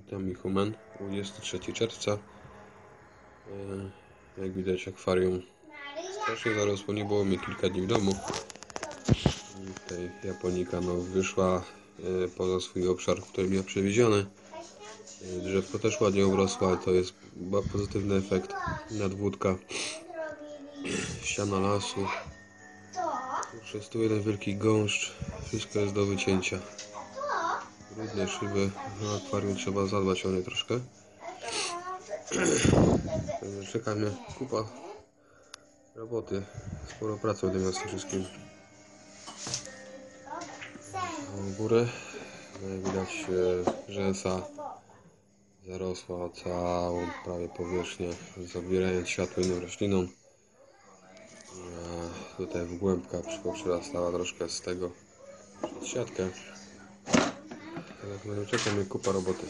Witam Michumen, 23 czerwca. Jak widać, akwarium strasznie zarosło, nie było mnie kilka dni w domu. Tutaj japonika wyszła poza swój obszar, który miał przewieziony. Drzewko też ładnie urosło, ale to jest pozytywny efekt nadwódka ściana lasu. Przez tu jeden wielki gąszcz, wszystko jest do wycięcia. Brudne szyby, na akwarium trzeba zadbać o nie troszkę. Czeka mnie kupa roboty, sporo pracy będę miał z tym wszystkim. W górę widać rzęsa zarosła całą prawie powierzchnię, zabierając światło innym roślinom. Tutaj w głębka przyrastała troszkę z tego przez siatkę. Czeka mnie kupa roboty.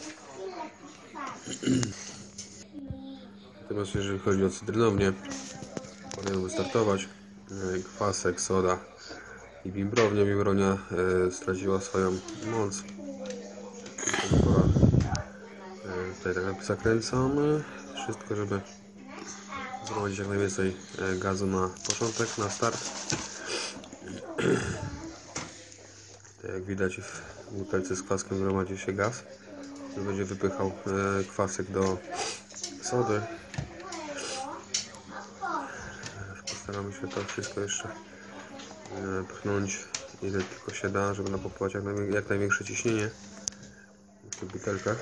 Natomiast jeżeli chodzi o cytrynownię, powinien wystartować. Kwasek, soda i bimbrownia. Bimbrownia straciła swoją moc. Tutaj tak zakręcam wszystko, żeby zgromadzić jak najwięcej gazu na początek, na start. Tutaj jak widać, w butelce z kwaskiem gromadzi się gaz, który będzie wypychał kwasek do sody. Postaramy się to wszystko jeszcze pchnąć ile tylko się da, żeby napompować jak największe ciśnienie w tych butelkach.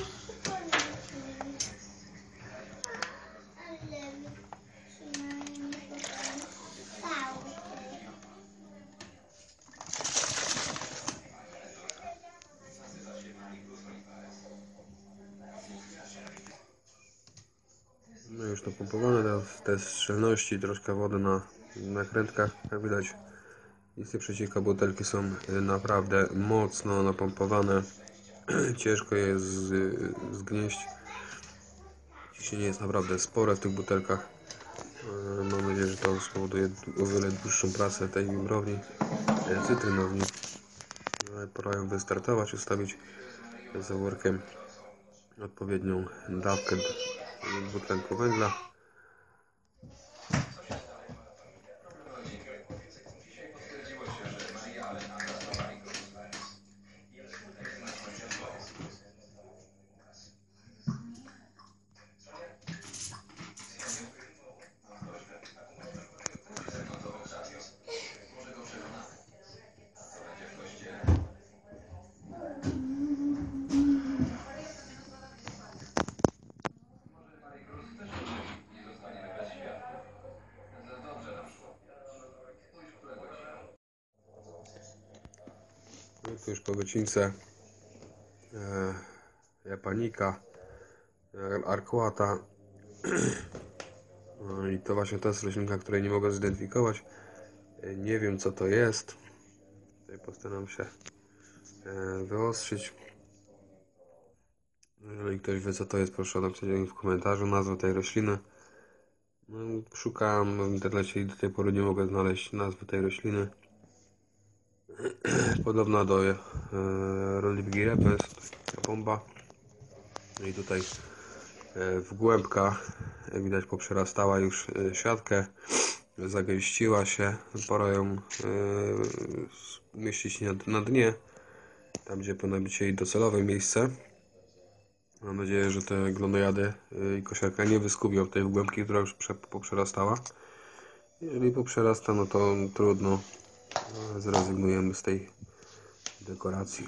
No już napompowane, teraz test szczelności, troszkę wody na nakrętkach, jak widać nic nie przecieka, butelki są naprawdę mocno napompowane, ciężko je zgnieść, ciśnienie jest naprawdę spore w tych butelkach. Mam nadzieję, że to spowoduje o wiele dłuższą pracę tej bimbrowni, cytrynowni. Pora ją wystartować, ustawić z workiem odpowiednią dawkę dwutlenku węgla. Tu już po wycince japanika, arkuata. No i to właśnie to jest roślinka, której nie mogę zidentyfikować. Nie wiem, co to jest. Tutaj postaram się wyostrzyć. Jeżeli ktoś wie, co to jest, proszę napisać w komentarzu nazwę tej rośliny. No, szukałem w internecie i do tej pory nie mogę znaleźć nazwy tej rośliny. Podobna do Rhodibigii repens, bomba. No i tutaj w głębka, jak widać, poprzerastała już siatkę, zagęściła się, pora ją umieścić na dnie, tam gdzie powinno być jej docelowe miejsce. Mam nadzieję, że te glonojady i kosiarka nie wyskubią tej głębki, która już poprzerastała. Jeżeli poprzerasta, no to trudno, zrezygnujemy z tej dekoracji.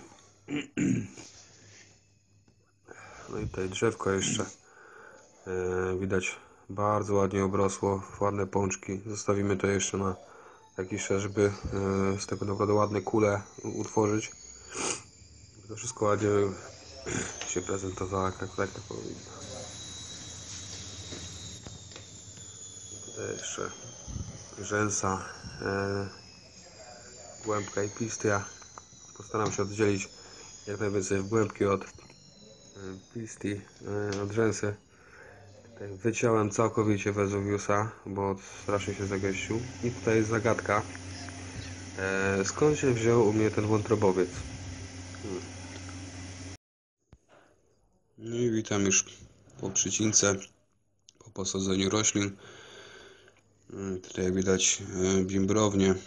No i tutaj drzewko jeszcze widać bardzo ładnie obrosło, ładne pączki. Zostawimy to jeszcze na jakiś czas, żeby z tego naprawdę ładne kule utworzyć. To wszystko ładnie się prezentowało, jak to powinno. Tutaj jeszcze rzęsa, głębka i pistia. Postaram się oddzielić jak najwięcej głębki od pistii, od rzęsy. Tutaj wyciąłem całkowicie Vesuviusa, bo strasznie się zagęścił. I tutaj jest zagadka. Skąd się wziął u mnie ten wątrobowiec? No i witam już po przycince, po posadzeniu roślin. Tutaj jak widać bimbrownie.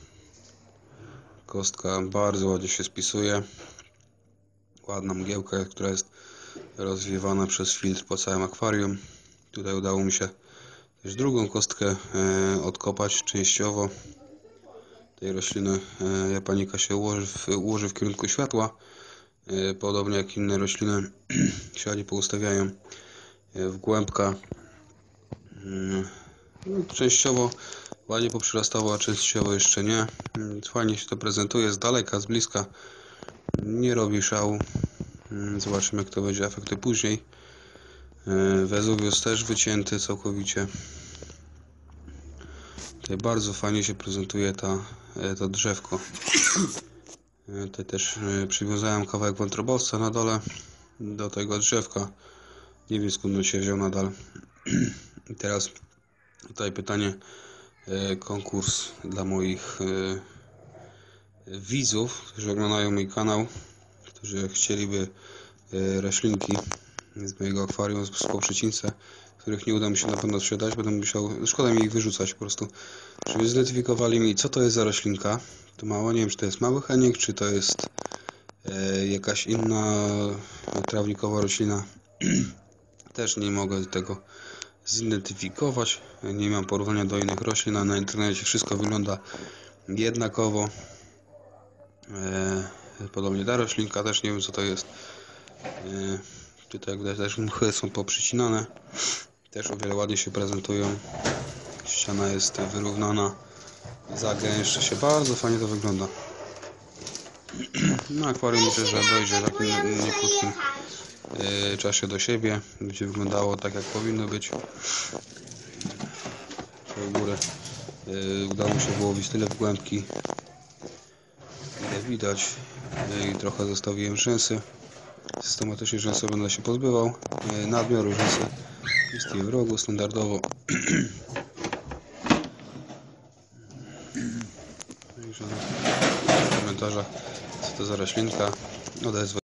Kostka bardzo ładnie się spisuje. Ładna mgiełka, która jest rozwiewana przez filtr po całym akwarium. Tutaj udało mi się też drugą kostkę odkopać częściowo. Tej rośliny japanika się ułoży w kierunku światła. Podobnie jak inne rośliny się ładnie poustawiają w głębka. Częściowo ładnie poprzyrastało, a częściowo jeszcze nie. Fajnie się to prezentuje z daleka, z bliska. Nie robi szału. Zobaczymy, jak to będzie efekty później. Wezuwius też wycięty całkowicie. Tutaj bardzo fajnie się prezentuje to drzewko. Tutaj też przywiązałem kawałek wątrobowca na dole do tego drzewka. Nie wiem, skąd on się wziął nadal. I teraz tutaj pytanie, konkurs dla moich widzów, którzy oglądają mój kanał, którzy chcieliby roślinki z mojego akwarium po przycince, których nie uda mi się na pewno sprzedać, będę musiał, szkoda mi ich wyrzucać po prostu, żeby zidentyfikowali mi, co to jest za roślinka. To mało, nie wiem, czy to jest mały henik, czy to jest jakaś inna trawnikowa roślina. Też nie mogę tego zidentyfikować, nie mam porównania do innych roślin, a na internecie wszystko wygląda jednakowo. Podobnie ta roślinka, też nie wiem, co to jest. Tutaj jak widać, też mchy są poprzycinane, też o wiele ładnie się prezentują. Ściana jest wyrównana, zagęszcza się, bardzo fajnie to wygląda. No, akwarium myślę, że dojdzie w takim niekrótkim czasie do siebie, będzie wyglądało tak, jak powinno być. W górę udało mi się wyłowić tyle w głębki, ile widać, i trochę zostawiłem rzęsy. Systematycznie rzęsy będę się pozbywał, nadmiaru rzęsy istnieje w rogu standardowo. W komentarzach, co to za roślinka, odezwę.